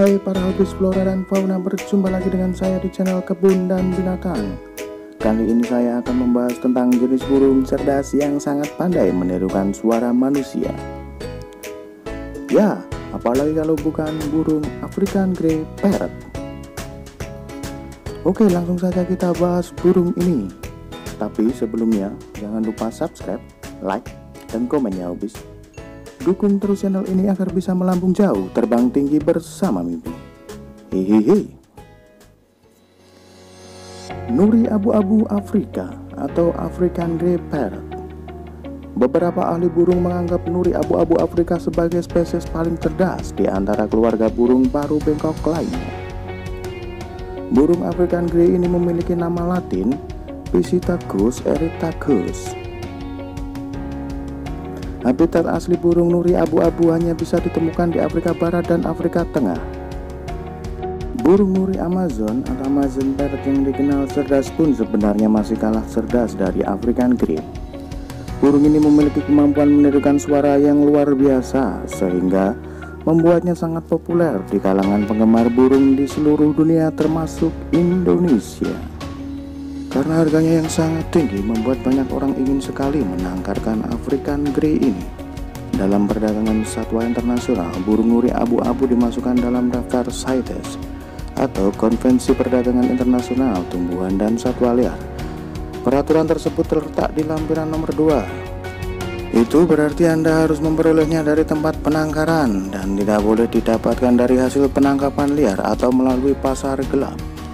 Hai para hobis flora dan fauna, berjumpa lagi dengan saya di channel Kebun dan Binatang. Kali ini saya akan membahas tentang jenis burung cerdas yang sangat pandai menirukan suara manusia. Ya, apalagi kalau bukan burung African Grey Parrot. Oke, langsung saja kita bahas burung ini. Tapi sebelumnya, jangan lupa subscribe, like, dan komen ya hobis. Dukung terus channel ini agar bisa melambung jauh, terbang tinggi bersama mimpi. Hehehe. Nuri abu-abu Afrika atau African Grey Parrot. Beberapa ahli burung menganggap nuri abu-abu Afrika sebagai spesies paling cerdas di antara keluarga burung baru bengkok lainnya. Burung African Grey ini memiliki nama latin Psittacus erythacus. Habitat asli burung nuri abu-abu hanya bisa ditemukan di Afrika Barat dan Afrika Tengah. Burung nuri Amazon atau Amazon Parrot yang dikenal cerdas pun sebenarnya masih kalah cerdas dari African Grey. Burung ini memiliki kemampuan menirukan suara yang luar biasa sehingga membuatnya sangat populer di kalangan penggemar burung di seluruh dunia termasuk Indonesia. Karena harganya yang sangat tinggi membuat banyak orang ingin sekali menangkarkan African Grey ini. Dalam perdagangan satwa internasional, burung nuri abu-abu dimasukkan dalam daftar CITES atau Konvensi Perdagangan Internasional Tumbuhan dan Satwa Liar. Peraturan tersebut terletak di lampiran nomor 2. Itu berarti Anda harus memperolehnya dari tempat penangkaran dan tidak boleh didapatkan dari hasil penangkapan liar atau melalui pasar gelap.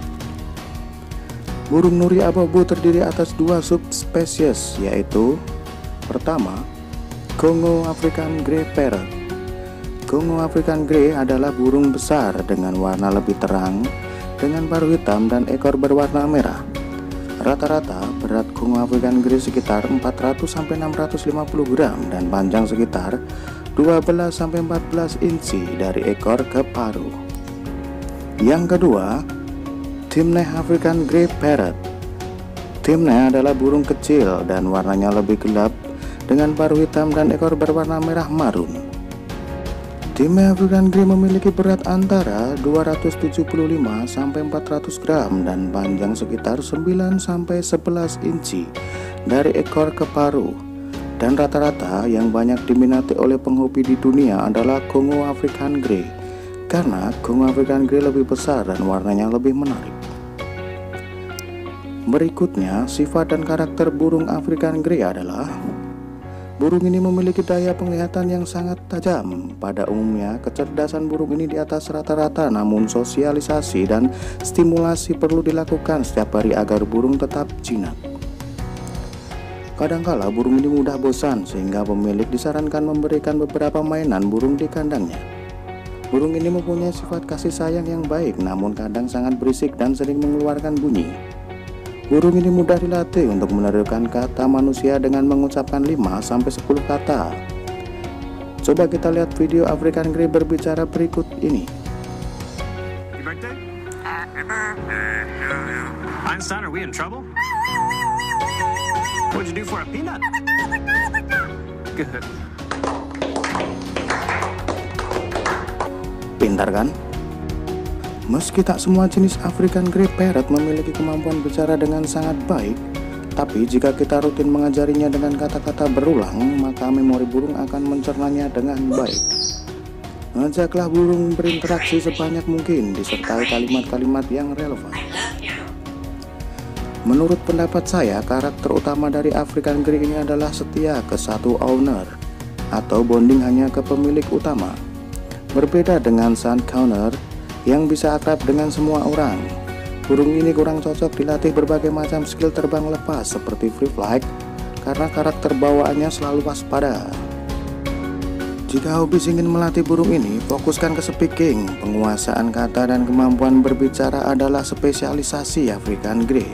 Burung nuri abu-abu terdiri atas dua subspesies, yaitu pertama, Congo African Grey Parrot. Congo African Grey adalah burung besar dengan warna lebih terang, dengan paruh hitam dan ekor berwarna merah. Rata-rata berat Congo African Grey sekitar 400-650 gram dan panjang sekitar 12-14 inci dari ekor ke paruh. Yang kedua, Timneh African Grey Parrot. Timneh adalah burung kecil dan warnanya lebih gelap dengan paruh hitam dan ekor berwarna merah marun. Timneh African Grey memiliki berat antara 275-400 gram dan panjang sekitar 9-11 inci dari ekor ke paruh. Dan rata-rata yang banyak diminati oleh penghobi di dunia adalah Congo African Grey, karena Congo African Grey lebih besar dan warnanya lebih menarik. Berikutnya, sifat dan karakter burung African Grey adalah burung ini memiliki daya penglihatan yang sangat tajam. Pada umumnya, kecerdasan burung ini di atas rata-rata, namun sosialisasi dan stimulasi perlu dilakukan setiap hari agar burung tetap jinak. Kadangkala burung ini mudah bosan sehingga pemilik disarankan memberikan beberapa mainan burung di kandangnya. Burung ini mempunyai sifat kasih sayang yang baik, namun kadang sangat berisik dan sering mengeluarkan bunyi. Burung ini mudah dilatih untuk menirukan kata manusia dengan mengucapkan 5-10 kata. Coba kita lihat video African Grey berbicara berikut ini. Einstein, are we in trouble? What'd you do for a peanut? Good. Pintar kan? Meski tak semua jenis African Grey Parrot memiliki kemampuan bicara dengan sangat baik, tapi jika kita rutin mengajarinya dengan kata-kata berulang, maka memori burung akan mencernanya dengan baik. Ajaklah burung berinteraksi sebanyak mungkin, disertai kalimat-kalimat yang relevan. Menurut pendapat saya, karakter utama dari African Grey ini adalah setia ke satu owner, atau bonding hanya ke pemilik utama. Berbeda dengan Sundowner yang bisa akrab dengan semua orang, burung ini kurang cocok dilatih berbagai macam skill terbang lepas seperti free flight karena karakter bawaannya selalu waspada. Jika hobis ingin melatih burung ini, fokuskan ke speaking, penguasaan kata dan kemampuan berbicara adalah spesialisasi African Grey.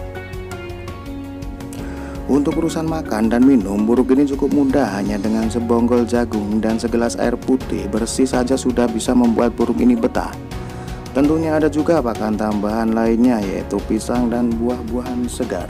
Untuk urusan makan dan minum, burung ini cukup mudah, hanya dengan sebonggol jagung dan segelas air putih bersih saja sudah bisa membuat burung ini betah. Tentunya ada juga pakan tambahan lainnya, yaitu pisang dan buah-buahan segar.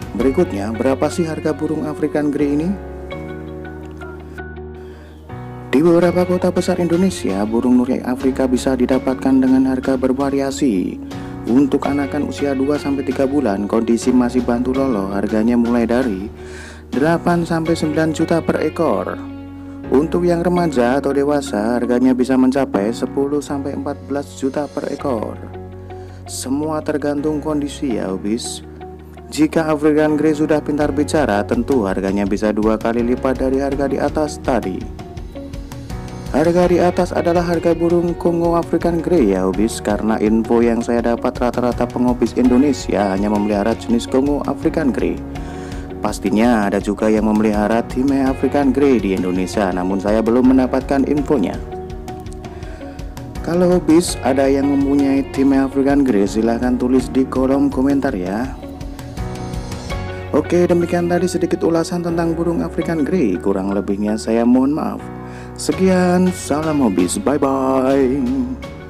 Berikutnya, berapa sih harga burung African Grey ini? Di beberapa kota besar Indonesia, burung nuri Afrika bisa didapatkan dengan harga bervariasi. Untuk anakan usia 2-3 bulan, kondisi masih bantu lolo, harganya mulai dari 8-9 juta per ekor. Untuk yang remaja atau dewasa, harganya bisa mencapai 10-14 juta per ekor. Semua tergantung kondisi ya hobis. Jika African Grey sudah pintar bicara, tentu harganya bisa 2 kali lipat dari harga di atas tadi. Harga di atas adalah harga burung Kongo African Grey ya hobis, karena info yang saya dapat rata-rata penghobis Indonesia hanya memelihara jenis Kongo African Grey. Pastinya ada juga yang memelihara Time African Grey di Indonesia, namun saya belum mendapatkan infonya. Kalau hobis ada yang mempunyai Time African Grey, silahkan tulis di kolom komentar ya. Oke, demikian tadi sedikit ulasan tentang burung African Grey, kurang lebihnya saya mohon maaf. Sekian, salam hobis, bye bye.